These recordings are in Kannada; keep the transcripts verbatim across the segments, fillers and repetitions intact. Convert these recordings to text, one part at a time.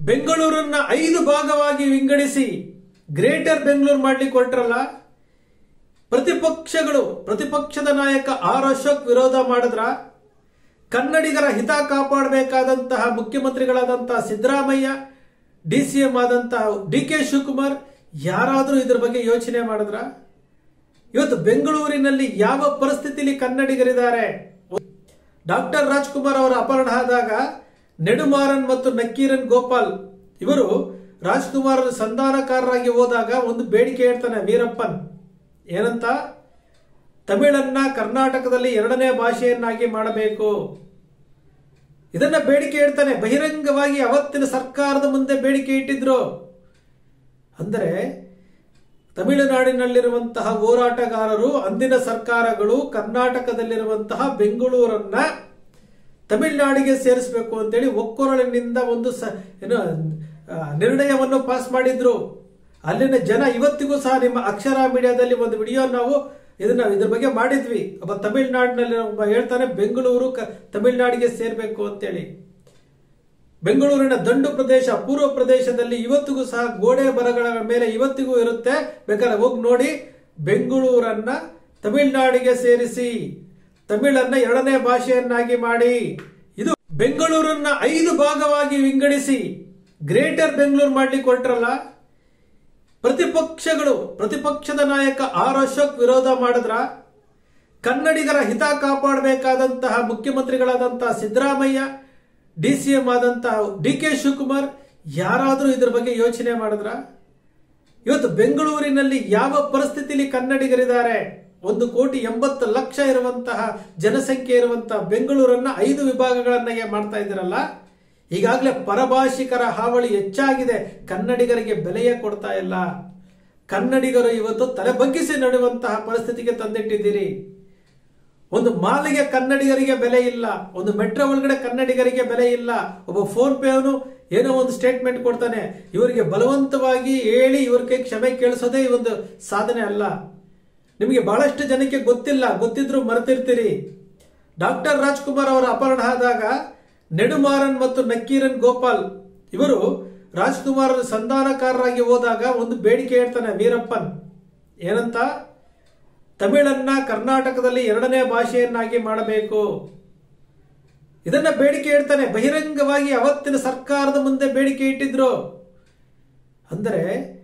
ಬೆಂಗಳೂರನ್ನ ಐದು ಭಾಗವಾಗಿ ವಿಂಗಡಿಸಿ ಗ್ರೇಟರ್ ಬೆಂಗಳೂರು ಮಾಡ್ಲಿಕ್ಕೆ ಹೊರಟ್ರಲ್ಲ. ಪ್ರತಿಪಕ್ಷಗಳು ಪ್ರತಿಪಕ್ಷದ ನಾಯಕ ಆರ್ ಅಶೋಕ್ ವಿರೋಧ ಮಾಡಿದ್ರ. ಕನ್ನಡಿಗರ ಹಿತ ಕಾಪಾಡಬೇಕಾದಂತಹ ಮುಖ್ಯಮಂತ್ರಿಗಳಾದಂತಹ ಸಿದ್ದರಾಮಯ್ಯ, ಡಿಸಿಎಂ ಆದಂತಹ ಡಿ ಕೆ ಶಿವಕುಮಾರ್ ಯಾರಾದರೂ ಇದ್ರ ಬಗ್ಗೆ ಯೋಚನೆ ಮಾಡಿದ್ರ? ಇವತ್ತು ಬೆಂಗಳೂರಿನಲ್ಲಿ ಯಾವ ಪರಿಸ್ಥಿತಿಯಲ್ಲಿ ಕನ್ನಡಿಗರಿದ್ದಾರೆ? ಡಾಕ್ಟರ್ ರಾಜ್ಕುಮಾರ್ ಅವರ ಅಪಹರಣ ಆದಾಗ ನೆಡುಮಾರನ್ ಮತ್ತು ನಕ್ಕೀರನ್ ಗೋಪಾಲ್ ಇವರು ರಾಜ್ಕುಮಾರ್ ಸಂಧಾನಕಾರರಾಗಿ ಹೋದಾಗ ಒಂದು ಬೇಡಿಕೆ ಹೇಳ್ತಾನೆ ವೀರಪ್ಪನ್. ಏನಂತ? ತಮಿಳನ್ನ ಕರ್ನಾಟಕದಲ್ಲಿ ಎರಡನೇ ಭಾಷೆಯನ್ನಾಗಿ ಮಾಡಬೇಕು. ಇದನ್ನ ಬೇಡಿಕೆ ಹೇಳ್ತಾನೆ ಬಹಿರಂಗವಾಗಿ. ಅವತ್ತಿನ ಸರ್ಕಾರದ ಮುಂದೆ ಬೇಡಿಕೆ ಇಟ್ಟಿದ್ರು. ಅಂದರೆ ತಮಿಳುನಾಡಿನಲ್ಲಿರುವಂತಹ ಹೋರಾಟಗಾರರು, ಅಂದಿನ ಸರ್ಕಾರಗಳು ಕರ್ನಾಟಕದಲ್ಲಿರುವಂತಹ ಬೆಂಗಳೂರನ್ನ ತಮಿಳುನಾಡಿಗೆ ಸೇರಿಸಬೇಕು ಅಂತೇಳಿ ಒಕ್ಕೊರಳಿನಿಂದ ಒಂದು ಏನು ನಿರ್ಣಯವನ್ನು ಪಾಸ್ ಮಾಡಿದ್ರು. ಅಲ್ಲಿನ ಜನ ಇವತ್ತಿಗೂ ಸಹ ನಿಮ್ಮ ಅಕ್ಷರ ಮೀಡಿಯಾದಲ್ಲಿ ಒಂದು ವಿಡಿಯೋ ನಾವು ಇದನ್ನ ಇದ್ರ ಬಗ್ಗೆ ಮಾಡಿದ್ವಿ. ಒಬ್ಬ ತಮಿಳುನಾಡಿನಲ್ಲಿ ಒಬ್ಬ ಹೇಳ್ತಾನೆ ಬೆಂಗಳೂರು ತಮಿಳುನಾಡಿಗೆ ಸೇರ್ಬೇಕು ಅಂತೇಳಿ. ಬೆಂಗಳೂರಿನ ದಂಡು ಪ್ರದೇಶ, ಪೂರ್ವ ಪ್ರದೇಶದಲ್ಲಿ ಇವತ್ತಿಗೂ ಸಹ ಗೋಡೆ ಬರಗಳ ಮೇಲೆ ಇವತ್ತಿಗೂ ಇರುತ್ತೆ. ಬೇಕಾದ್ರೆ ಹೋಗಿ ನೋಡಿ. ಬೆಂಗಳೂರನ್ನ ತಮಿಳುನಾಡಿಗೆ ಸೇರಿಸಿ, ತಮಿಳನ್ನ ಎರಡನೇ ಭಾಷೆಯನ್ನಾಗಿ ಮಾಡಿ. ಇದು ಬೆಂಗಳೂರನ್ನ ಐದು ಭಾಗವಾಗಿ ವಿಂಗಡಿಸಿ ಗ್ರೇಟರ್ ಬೆಂಗಳೂರು ಮಾಡ್ಲಿಕ್ಕೆ ಹೊರಟ್ರಲ್ಲ. ಪ್ರತಿಪಕ್ಷಗಳು ಪ್ರತಿಪಕ್ಷದ ನಾಯಕ ಆರ್ ಅಶೋಕ್ ವಿರೋಧ ಮಾಡಿದ್ರ. ಕನ್ನಡಿಗರ ಹಿತ ಕಾಪಾಡಬೇಕಾದಂತಹ ಮುಖ್ಯಮಂತ್ರಿಗಳಾದಂತಹ ಸಿದ್ದರಾಮಯ್ಯ, ಡಿಸಿಎಂ ಆದಂತಹ ಡಿ ಕೆ ಶಿವಕುಮಾರ್ ಯಾರಾದರೂ ಇದ್ರ ಬಗ್ಗೆ ಯೋಚನೆ ಮಾಡಿದ್ರ? ಇವತ್ತು ಬೆಂಗಳೂರಿನಲ್ಲಿ ಯಾವ ಪರಿಸ್ಥಿತಿಯಲ್ಲಿ ಕನ್ನಡಿಗರಿದ್ದಾರೆ? ಒಂದು ಕೋಟಿ ಎಂಬತ್ತು ಲಕ್ಷ ಇರುವಂತಹ ಜನಸಂಖ್ಯೆ ಇರುವಂತಹ ಬೆಂಗಳೂರನ್ನ ಐದು ವಿಭಾಗಗಳನ್ನಾಗಿ ಮಾಡ್ತಾ ಇದ್ದೀರಲ್ಲ. ಈಗಾಗಲೇ ಪರಭಾಷಿಕರ ಹಾವಳಿ ಹೆಚ್ಚಾಗಿದೆ. ಕನ್ನಡಿಗರಿಗೆ ಬೆಲೆಯೇ ಕೊಡ್ತಾ ಇಲ್ಲ. ಕನ್ನಡಿಗರು ಇವತ್ತು ತಲೆ ಬಗ್ಗಿಸಿ ನಡೆಯುವಂತಹ ಪರಿಸ್ಥಿತಿಗೆ ತಂದಿಟ್ಟಿದ್ದೀರಿ. ಒಂದು ಮಾಲಿಗೆ ಕನ್ನಡಿಗರಿಗೆ ಬೆಲೆ ಇಲ್ಲ. ಒಂದು ಮೆಟ್ರೋ ಒಳಗಡೆ ಕನ್ನಡಿಗರಿಗೆ ಬೆಲೆ ಇಲ್ಲ. ಒಬ್ಬ ಫೋನ್ ಪೇ ಅವನು ಏನೋ ಒಂದು ಸ್ಟೇಟ್ಮೆಂಟ್ ಕೊಡ್ತಾನೆ. ಇವರಿಗೆ ಬಲವಂತವಾಗಿ ಹೇಳಿ ಇವ್ರ ಕೈ ಕ್ಷಮೆ ಕೇಳಿಸೋದೇ ಈ ಒಂದು ಸಾಧನೆ ಅಲ್ಲ. ನಿಮಗೆ ಬಹಳಷ್ಟು ಜನಕ್ಕೆ ಗೊತ್ತಿಲ್ಲ, ಗೊತ್ತಿದ್ರು ಮರೆತಿರ್ತೀರಿ. ಡಾಕ್ಟರ್ ರಾಜ್ಕುಮಾರ್ ಅವರ ಅಪಹರಣ ಆದಾಗ ನೆಡುಮಾರನ್ ಮತ್ತು ನಕ್ಕೀರನ್ ಗೋಪಾಲ್ ಇವರು ರಾಜ್ಕುಮಾರ್ ಸಂಧಾನಕಾರರಾಗಿ ಹೋದಾಗ ಒಂದು ಬೇಡಿಕೆ ಹೇಳ್ತಾನೆ ವೀರಪ್ಪನ್. ಏನಂತ? ತಮಿಳನ್ನ ಕರ್ನಾಟಕದಲ್ಲಿ ಎರಡನೇ ಭಾಷೆಯನ್ನಾಗಿ ಮಾಡಬೇಕು. ಇದನ್ನ ಬೇಡಿಕೆ ಹೇಳ್ತಾನೆ ಬಹಿರಂಗವಾಗಿ. ಅವತ್ತಿನ ಸರ್ಕಾರದ ಮುಂದೆ ಬೇಡಿಕೆ ಇಟ್ಟಿದ್ರು. ಅಂದರೆ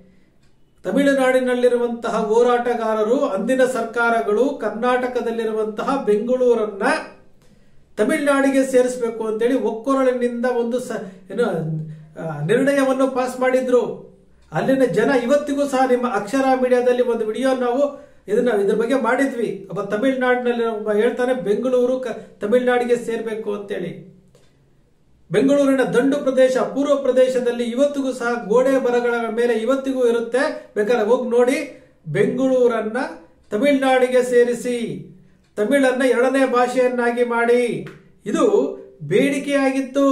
ತಮಿಳುನಾಡಿನಲ್ಲಿರುವಂತಹ ಹೋರಾಟಗಾರರು, ಅಂದಿನ ಸರ್ಕಾರಗಳು ಕರ್ನಾಟಕದಲ್ಲಿರುವಂತಹ ಬೆಂಗಳೂರನ್ನ ತಮಿಳುನಾಡಿಗೆ ಸೇರಿಸಬೇಕು ಅಂತೇಳಿ ಒಕ್ಕೊರಳಿನಿಂದ ಒಂದು ಏನು ನಿರ್ಣಯವನ್ನು ಪಾಸ್ ಮಾಡಿದ್ರು. ಅಲ್ಲಿನ ಜನ ಇವತ್ತಿಗೂ ಸಹ ನಿಮ್ಮ ಅಕ್ಷರ ಮೀಡಿಯಾದಲ್ಲಿ ಒಂದು ವಿಡಿಯೋ ನಾವು ಇದನ್ನ ಇದ್ರ ಬಗ್ಗೆ ಮಾಡಿದ್ವಿ. ಒಬ್ಬ ತಮಿಳುನಾಡಿನಲ್ಲಿ ಒಬ್ಬ ಹೇಳ್ತಾನೆ ಬೆಂಗಳೂರು ತಮಿಳುನಾಡಿಗೆ ಸೇರ್ಬೇಕು ಅಂತೇಳಿ. ಬೆಂಗಳೂರಿನ ದಂಡು ಪ್ರದೇಶ, ಪೂರ್ವ ಪ್ರದೇಶದಲ್ಲಿ ಇವತ್ತಿಗೂ ಸಹ ಗೋಡೆ ಬರಗಳ ಮೇಲೆ ಇವತ್ತಿಗೂ ಇರುತ್ತೆ. ಬೇಕಾದ್ರೆ ಹೋಗಿ ನೋಡಿ. ಬೆಂಗಳೂರನ್ನ ತಮಿಳುನಾಡಿಗೆ ಸೇರಿಸಿ, ತಮಿಳನ್ನ ಎರಡನೇ ಭಾಷೆಯನ್ನಾಗಿ ಮಾಡಿ. ಇದು ಬೇಡಿಕೆಯಾಗಿತ್ತು.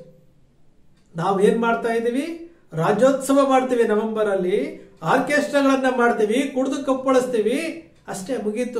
ನಾವು ಏನ್ ಮಾಡ್ತಾ ಇದೀವಿ? ರಾಜ್ಯೋತ್ಸವ ಮಾಡ್ತೀವಿ ನವೆಂಬರ್ ಅಲ್ಲಿ, ಆರ್ಕೆಸ್ಟ್ರಾಗಳನ್ನ ಮಾಡ್ತೀವಿ, ಕುಡಿದು ಕಪ್ಪಳಿಸ್ತೀವಿ, ಅಷ್ಟೇ, ಮುಗೀತು.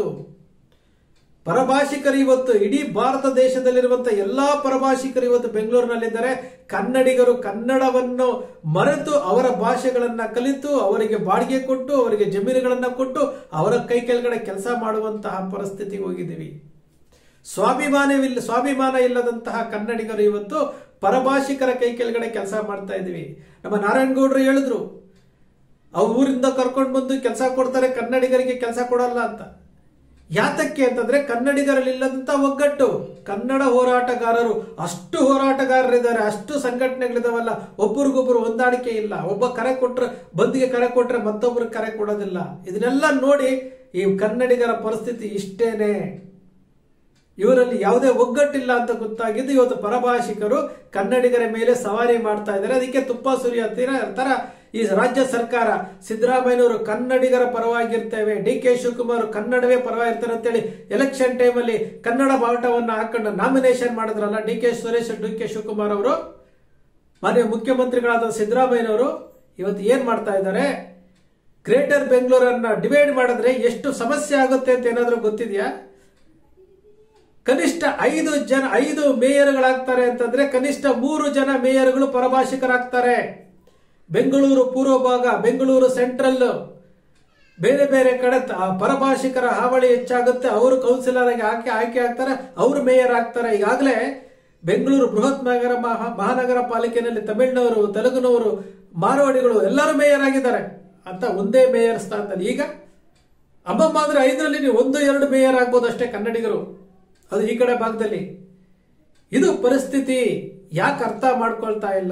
ಪರಭಾಷಿಕರು ಇವತ್ತು ಇಡೀ ಭಾರತ ದೇಶದಲ್ಲಿರುವಂತಹ ಎಲ್ಲಾ ಪರಭಾಷಿಕರು ಇವತ್ತು ಬೆಂಗಳೂರಿನಲ್ಲಿದ್ದಾರೆ. ಕನ್ನಡಿಗರು ಕನ್ನಡವನ್ನು ಮರೆತು ಅವರ ಭಾಷೆಗಳನ್ನ ಕಲಿತು ಅವರಿಗೆ ಬಾಡಿಗೆ ಕೊಟ್ಟು ಅವರಿಗೆ ಜಮೀನುಗಳನ್ನ ಕೊಟ್ಟು ಅವರ ಕೈ ಕೆಳಗಡೆ ಕೆಲಸ ಮಾಡುವಂತಹ ಪರಿಸ್ಥಿತಿಗೆ ಹೋಗಿದ್ದೀವಿ. ಸ್ವಾಭಿಮಾನವಿಲ್ಲ ಸ್ವಾಭಿಮಾನ ಇಲ್ಲದಂತಹ ಕನ್ನಡಿಗರು ಇವತ್ತು ಪರಭಾಷಿಕರ ಕೈ ಕೆಳಗಡೆ ಕೆಲಸ ಮಾಡ್ತಾ ಇದೀವಿ. ನಮ್ಮ ನಾರಾಯಣಗೌಡರು ಹೇಳಿದ್ರು, ಅವ್ರ ಊರಿಂದ ಕರ್ಕೊಂಡು ಬಂದು ಕೆಲಸ ಕೊಡ್ತಾರೆ, ಕನ್ನಡಿಗರಿಗೆ ಕೆಲಸ ಕೊಡಲ್ಲ ಅಂತ. ಯಾತಕ್ಕೆ ಅಂತಂದ್ರೆ ಕನ್ನಡಿಗರಲ್ಲಿಲ್ಲದಂತ ಒಗ್ಗಟ್ಟು. ಕನ್ನಡ ಹೋರಾಟಗಾರರು ಅಷ್ಟು ಹೋರಾಟಗಾರರಿದ್ದಾರೆ, ಅಷ್ಟು ಸಂಘಟನೆಗಳಿದಾವಲ್ಲ, ಒಬ್ಬರಿಗೊಬ್ಬರು ಹೊಂದಾಣಿಕೆ ಇಲ್ಲ. ಒಬ್ಬ ಕರೆ ಕೊಟ್ರೆ ಬಂದಿಗೆ ಕರೆ ಕೊಟ್ರೆ ಮತ್ತೊಬ್ಬರು ಕರೆ ಕೊಡೋದಿಲ್ಲ. ಇದನ್ನೆಲ್ಲ ನೋಡಿ ಈ ಕನ್ನಡಿಗರ ಪರಿಸ್ಥಿತಿ ಇಷ್ಟೇನೆ. ಇವರಲ್ಲಿ ಯಾವುದೇ ಒಗ್ಗಟ್ಟಿಲ್ಲ ಅಂತ ಗೊತ್ತಾಗಿದ್ದು ಇವತ್ತು ಪರಭಾಷಿಕರು ಕನ್ನಡಿಗರ ಮೇಲೆ ಸವಾರಿ ಮಾಡ್ತಾ ಇದ್ದಾರೆ. ಅದಕ್ಕೆ ತುಪ್ಪ ಸುರಿಯೋ ತರ ಈ ರಾಜ್ಯ ಸರ್ಕಾರ, ಸಿದ್ದರಾಮಯ್ಯನವರು ಕನ್ನಡಿಗರ ಪರವಾಗಿರ್ತೇವೆ, ಡಿ ಕೆ ಶಿವಕುಮಾರ್ ಕನ್ನಡವೇ ಪರವಾಗಿರ್ತಾರೆ ಅಂತೇಳಿ ಎಲೆಕ್ಷನ್ ಟೈಮಲ್ಲಿ ಕನ್ನಡ ಬಾವುಟವನ್ನು ಹಾಕೊಂಡು ನಾಮಿನೇಷನ್ ಮಾಡಿದ್ರಲ್ಲ D K Suresh, D K Shivakumar ಅವರು, ಮಾನ್ಯ ಮುಖ್ಯಮಂತ್ರಿಗಳಾದ ಸಿದ್ದರಾಮಯ್ಯನವರು ಇವತ್ತು ಏನ್ ಮಾಡ್ತಾ ಇದ್ದಾರೆ? ಗ್ರೇಟರ್ ಬೆಂಗಳೂರನ್ನ ಡಿವೈಡ್ ಮಾಡಿದ್ರೆ ಎಷ್ಟು ಸಮಸ್ಯೆ ಆಗುತ್ತೆ ಅಂತ ಏನಾದ್ರೂ ಗೊತ್ತಿದೆಯಾ? ಕನಿಷ್ಠ ಐದು ಜನ ಐದು ಮೇಯರ್ಗಳಾಗ್ತಾರೆ ಅಂತಂದ್ರೆ ಕನಿಷ್ಠ ಮೂರು ಜನ ಮೇಯರ್ಗಳು ಪರಭಾಷಿಕರಾಗ್ತಾರೆ. ಬೆಂಗಳೂರು ಪೂರ್ವ ಭಾಗ, ಬೆಂಗಳೂರು ಸೆಂಟ್ರಲ್, ಬೇರೆ ಬೇರೆ ಕಡೆ ಪರಭಾಷಿಕರ ಹಾವಳಿ ಹೆಚ್ಚಾಗುತ್ತೆ. ಅವರು ಕೌನ್ಸಿಲರ್ ಆಗಿ ಆಯ್ಕೆ ಆಯ್ಕೆ ಆಗ್ತಾರೆ, ಅವರು ಮೇಯರ್ ಆಗ್ತಾರೆ. ಈಗಾಗಲೇ ಬೆಂಗಳೂರು ಬೃಹತ್ ನಗರ ಮಹಾನಗರ ಪಾಲಿಕೆಯಲ್ಲಿ ತಮಿಳಿನವರು, ತೆಲುಗುನವರು, ಮಾರವಾಡಿಗಳು ಎಲ್ಲರೂ ಮೇಯರ್ ಆಗಿದ್ದಾರೆ ಅಂತ ಒಂದೇ ಮೇಯರ್ ಸ್ಥಾನದಲ್ಲಿ. ಈಗ ಅಮ್ಮಮ್ಮ ಅಂದ್ರೆ ಐದರಲ್ಲಿ ನೀವು ಒಂದು ಎರಡು ಮೇಯರ್ ಆಗ್ಬೋದು ಅಷ್ಟೇ ಕನ್ನಡಿಗರು, ಅದು ಈ ಕಡೆ ಭಾಗದಲ್ಲಿ. ಇದು ಪರಿಸ್ಥಿತಿ. ಯಾಕೆ ಅರ್ಥ ಮಾಡ್ಕೊಳ್ತಾ ಇಲ್ಲ?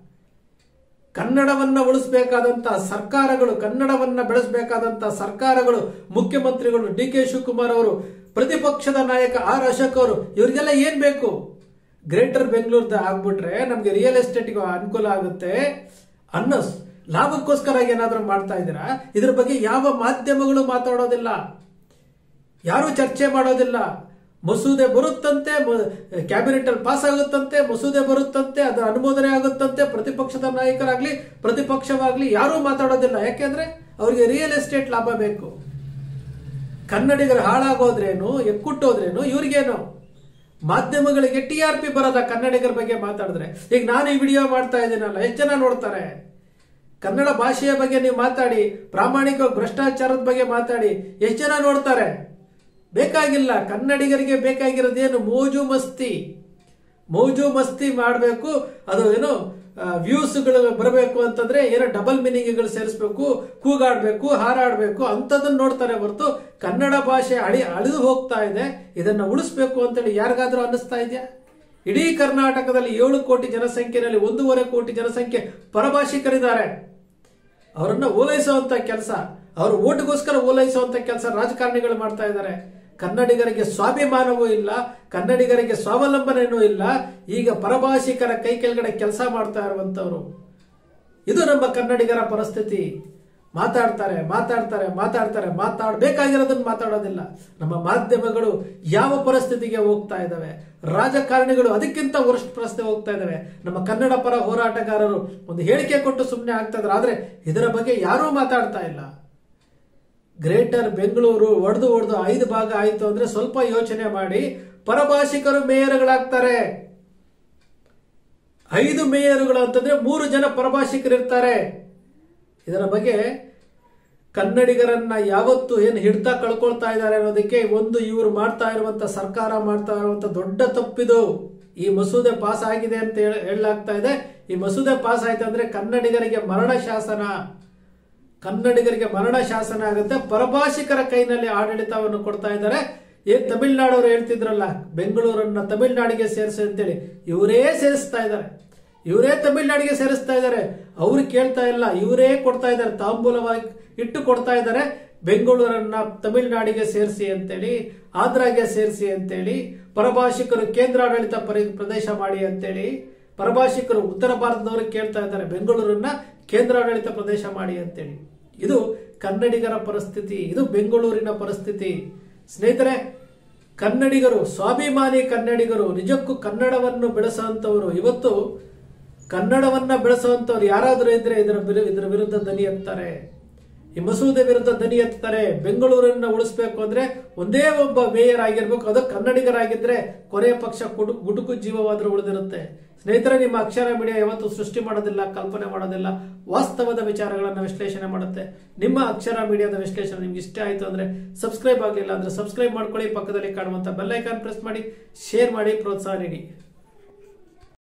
ಕನ್ನಡವನ್ನ ಉಳಿಸಬೇಕಾದಂತಹ ಸರ್ಕಾರಗಳು, ಕನ್ನಡವನ್ನ ಬೆಳೆಸಬೇಕಾದಂತಹ ಸರ್ಕಾರಗಳು, ಮುಖ್ಯಮಂತ್ರಿಗಳು ಡಿ ಕೆ ಶಿವಕುಮಾರ್ ಅವರು, ಪ್ರತಿಪಕ್ಷದ ನಾಯಕ ಆರ್ ಅಶೋಕ್ ಅವರು, ಇವರಿಗೆಲ್ಲ ಏನ್ ಬೇಕು? ಗ್ರೇಟರ್ ಬೆಂಗಳೂರ್ದ ಆಗ್ಬಿಟ್ರೆ ನಮ್ಗೆ ರಿಯಲ್ ಎಸ್ಟೇಟ್ಗೆ ಅನುಕೂಲ ಆಗುತ್ತೆ ಅನ್ನೋ ಲಾಭಕ್ಕೋಸ್ಕರ ಏನಾದ್ರೂ ಮಾಡ್ತಾ ಇದ್ದೀರಾ? ಇದ್ರ ಬಗ್ಗೆ ಯಾವ ಮಾಧ್ಯಮಗಳು ಮಾತಾಡೋದಿಲ್ಲ, ಯಾರು ಚರ್ಚೆ ಮಾಡೋದಿಲ್ಲ. ಮಸೂದೆ ಬರುತ್ತಂತೆ, ಕ್ಯಾಬಿನೆಟ್ ಅಲ್ಲಿ ಪಾಸ್ ಆಗುತ್ತಂತೆ, ಮಸೂದೆ ಬರುತ್ತಂತೆ, ಅದರ ಅನುಮೋದನೆ ಆಗುತ್ತಂತೆ. ಪ್ರತಿಪಕ್ಷದ ನಾಯಕರಾಗ್ಲಿ ಪ್ರತಿಪಕ್ಷವಾಗ್ಲಿ ಯಾರೂ ಮಾತಾಡೋದಿಲ್ಲ. ಯಾಕೆಂದ್ರೆ ಅವ್ರಿಗೆ ರಿಯಲ್ ಎಸ್ಟೇಟ್ ಲಾಭ ಬೇಕು. ಕನ್ನಡಿಗರು ಹಾಳಾಗೋದ್ರೇನು, ಎಕ್ಕುಟ್ಟೋದ್ರೇನು, ಇವ್ರಿಗೇನು? ಮಾಧ್ಯಮಗಳಿಗೆ ಟಿ ಆರ್ ಪಿ ಬರೋದ ಕನ್ನಡಿಗರ ಬಗ್ಗೆ ಮಾತಾಡಿದ್ರೆ? ಈಗ ನಾನು ಈ ವಿಡಿಯೋ ಮಾಡ್ತಾ ಇದ್ದೀನಲ್ಲ, ಎಷ್ಟು ಜನ ನೋಡ್ತಾರೆ? ಕನ್ನಡ ಭಾಷೆಯ ಬಗ್ಗೆ ನೀವು ಮಾತಾಡಿ, ಪ್ರಾಮಾಣಿಕ ಭ್ರಷ್ಟಾಚಾರದ ಬಗ್ಗೆ ಮಾತಾಡಿ, ಎಷ್ಟು ಜನ ನೋಡ್ತಾರೆ? ಬೇಕಾಗಿಲ್ಲ. ಕನ್ನಡಿಗರಿಗೆ ಬೇಕಾಗಿರೋದೇನು? ಮೋಜು ಮಸ್ತಿ. ಮೋಜು ಮಸ್ತಿ ಮಾಡಬೇಕು. ಅದು ಏನು ವ್ಯೂಸ್ಗಳು ಬರಬೇಕು ಅಂತಂದ್ರೆ ಏನೋ ಡಬಲ್ ಮೀನಿಂಗ್ಗಳು ಸೇರಿಸಬೇಕು, ಕೂಗಾಡ್ಬೇಕು, ಹಾರಾಡ್ಬೇಕು ಅಂತದನ್ನ ನೋಡ್ತಾರೆ ಹೊರತು ಕನ್ನಡ ಭಾಷೆ ಅಳಿ ಅಳಿದು ಹೋಗ್ತಾ ಇದೆ, ಇದನ್ನ ಉಳಿಸ್ಬೇಕು ಅಂತೇಳಿ ಯಾರಿಗಾದ್ರೂ ಅನ್ನಿಸ್ತಾ ಇದೆಯಾ? ಇಡೀ ಕರ್ನಾಟಕದಲ್ಲಿ ಏಳು ಕೋಟಿ ಜನಸಂಖ್ಯೆಯಲ್ಲಿ ಒಂದೂವರೆ ಕೋಟಿ ಜನಸಂಖ್ಯೆ ಪರಭಾಷಿಕರಿದ್ದಾರೆ. ಅವರನ್ನ ಓಲೈಸುವಂತ ಕೆಲಸ, ಅವರು ಓಟ್ಗೋಸ್ಕರ ಓಲೈಸುವಂತ ಕೆಲಸ ರಾಜಕಾರಣಿಗಳು ಮಾಡ್ತಾ ಇದ್ದಾರೆ. ಕನ್ನಡಿಗರಿಗೆ ಸ್ವಾಭಿಮಾನವೂ ಇಲ್ಲ, ಕನ್ನಡಿಗರಿಗೆ ಸ್ವಾವಲಂಬನೆಯೂ ಇಲ್ಲ. ಈಗ ಪರಭಾಷಿಕರ ಕೈ ಕೆಳಗಡೆ ಕೆಲಸ ಮಾಡ್ತಾ ಇರುವಂತವ್ರು. ಇದು ನಮ್ಮ ಕನ್ನಡಿಗರ ಪರಿಸ್ಥಿತಿ. ಮಾತಾಡ್ತಾರೆ ಮಾತಾಡ್ತಾರೆ ಮಾತಾಡ್ತಾರೆ ಮಾತಾಡಬೇಕಾಗಿರೋದನ್ನ ಮಾತಾಡೋದಿಲ್ಲ. ನಮ್ಮ ಮಾಧ್ಯಮಗಳು ಯಾವ ಪರಿಸ್ಥಿತಿಗೆ ಹೋಗ್ತಾ ಇದ್ದಾವೆ, ರಾಜಕಾರಣಿಗಳು ಅದಕ್ಕಿಂತ ವರ್ಸ್ಟ್ ಪರಿಸ್ಥಿತಿ ಹೋಗ್ತಾ ಇದ್ದಾವೆ. ನಮ್ಮ ಕನ್ನಡ ಪರ ಹೋರಾಟಗಾರರು ಒಂದು ಹೇಳಿಕೆ ಕೊಟ್ಟು ಸುಮ್ಮನೆ ಆಗ್ತಾ ಇದ್ದಾರೆ, ಆದ್ರೆ ಇದರ ಬಗ್ಗೆ ಯಾರೂ ಮಾತಾಡ್ತಾ ಇಲ್ಲ. ಗ್ರೇಟರ್ ಬೆಂಗಳೂರು ಒಡೆದು ಒಡೆದು ಐದು ಭಾಗ ಆಯ್ತು ಅಂದ್ರೆ ಸ್ವಲ್ಪ ಯೋಚನೆ ಮಾಡಿ. ಪರಭಾಷಿಕರು ಮೇಯರ್ಗಳಾಗ್ತಾರೆ. ಐದು ಮೇಯರ್ಗಳು ಅಂತಂದ್ರೆ ಮೂರು ಜನ ಪರಭಾಷಿಕರು ಇರ್ತಾರೆ. ಇದರ ಬಗ್ಗೆ ಕನ್ನಡಿಗರನ್ನ ಯಾವತ್ತು ಏನು ಹಿಡ್ತಾ ಕಳ್ಕೊಳ್ತಾ ಇದ್ದಾರೆ ಅನ್ನೋದಕ್ಕೆ ಒಂದು ಇವರು ಮಾಡ್ತಾ ಇರುವಂತ ಸರ್ಕಾರ ಮಾಡ್ತಾ ಇರುವಂತ ದೊಡ್ಡ ತಪ್ಪಿದು. ಈ ಮಸೂದೆ ಪಾಸ್ ಆಗಿದೆ ಅಂತ ಹೇಳಲಾಗ್ತಾ ಇದೆ. ಈ ಮಸೂದೆ ಪಾಸ್ ಆಯ್ತು ಅಂದ್ರೆ ಕನ್ನಡಿಗರಿಗೆ ಮರಣ ಶಾಸನ, ಕನ್ನಡಿಗರಿಗೆ ಮರಣ ಶಾಸನ ಆಗುತ್ತೆ. ಪರಭಾಷಿಕರ ಕೈನಲ್ಲಿ ಆಡಳಿತವನ್ನು ಕೊಡ್ತಾ ಇದ್ದಾರೆ. ಏನ್ ತಮಿಳ್ನಾಡವರು ಹೇಳ್ತಿದ್ರಲ್ಲ, ಬೆಂಗಳೂರನ್ನ ತಮಿಳ್ನಾಡಿಗೆ ಸೇರಿಸಿ ಅಂತೇಳಿ, ಇವರೇ ಸೇರಿಸ್ತಾ ಇದ್ದಾರೆ. ಇವರೇ ತಮಿಳ್ನಾಡಿಗೆ ಸೇರಿಸ್ತಾ ಇದ್ದಾರೆ. ಅವ್ರು ಕೇಳ್ತಾ ಇಲ್ಲ, ಇವರೇ ಕೊಡ್ತಾ ಇದ್ದಾರೆ, ತಾಂಬೂಲವಾಗಿ ಇಟ್ಟು ಕೊಡ್ತಾ ಇದ್ದಾರೆ. ಬೆಂಗಳೂರನ್ನ ತಮಿಳ್ನಾಡಿಗೆ ಸೇರಿಸಿ ಅಂತೇಳಿ, ಆಂಧ್ರಾಗೆ ಸೇರಿಸಿ ಅಂತೇಳಿ, ಪರಭಾಷಿಕರು ಕೇಂದ್ರಾಡಳಿತ ಪ್ರದೇಶ ಮಾಡಿ ಅಂತೇಳಿ ಪರಭಾಷಿಕರು ಉತ್ತರ ಭಾರತದವರು ಕೇಳ್ತಾ ಇದ್ದಾರೆ, ಬೆಂಗಳೂರನ್ನ ಕೇಂದ್ರಾಡಳಿತ ಪ್ರದೇಶ ಮಾಡಿ ಅಂತೇಳಿ. ಇದು ಕನ್ನಡಿಗರ ಪರಿಸ್ಥಿತಿ, ಇದು ಬೆಂಗಳೂರಿನ ಪರಿಸ್ಥಿತಿ. ಸ್ನೇಹಿತರೆ, ಕನ್ನಡಿಗರು, ಸ್ವಾಭಿಮಾನಿ ಕನ್ನಡಿಗರು, ನಿಜಕ್ಕೂ ಕನ್ನಡವನ್ನು ಬೆಳೆಸುವಂತವರು, ಇವತ್ತು ಕನ್ನಡವನ್ನ ಬೆಳೆಸುವಂತವ್ರು ಯಾರಾದರೂ ಇದ್ರೆ ಇದರ ಇದರ ವಿರುದ್ಧ ದನಿ ಎತ್ತಾರೆ. ಈ ಮಸೂದೆ ವಿರುದ್ಧ ದನಿ ಎತ್ತಾರೆ. ಬೆಂಗಳೂರನ್ನ ಉಳಿಸಬೇಕು ಅಂದ್ರೆ ಒಂದೇ ಒಬ್ಬ ಮೇಯರ್ ಆಗಿರ್ಬೇಕು, ಅದು ಕನ್ನಡಿಗರಾಗಿದ್ರೆ ಕೊನೆಯ ಪಕ್ಷ ಗುಡುಕು ಜೀವವಾದ್ರೂ ಉಳಿದಿರುತ್ತೆ. ಸ್ನೇಹಿತರೆ, ನಿಮ್ಮ ಅಕ್ಷರ ಮೀಡಿಯಾ ಯಾವತ್ತು ಸೃಷ್ಟಿ ಮಾಡೋದಿಲ್ಲ, ಕಲ್ಪನೆ ಮಾಡೋದಿಲ್ಲ, ವಾಸ್ತವದ ವಿಚಾರಗಳನ್ನು ವಿಶ್ಲೇಷಣೆ ಮಾಡುತ್ತೆ. ನಿಮ್ಮ ಅಕ್ಷರ ಮೀಡಿಯಾದ ವಿಶ್ಲೇಷಣೆ ನಿಮ್ಗೆ ಇಷ್ಟ ಆಯ್ತು ಅಂದ್ರೆ ಸಬ್ಸ್ಕ್ರೈಬ್ ಆಗಲಿಲ್ಲ ಅಂದ್ರೆ ಸಬ್ಸ್ಕ್ರೈಬ್ ಮಾಡ್ಕೊಳ್ಳಿ. ಪಕ್ಕದಲ್ಲಿ ಕಾಣುವಂತ ಬೆಲ್ ಐಕಾನ್ ಪ್ರೆಸ್ ಮಾಡಿ, ಶೇರ್ ಮಾಡಿ, ಪ್ರೋತ್ಸಾಹ ನೀಡಿ.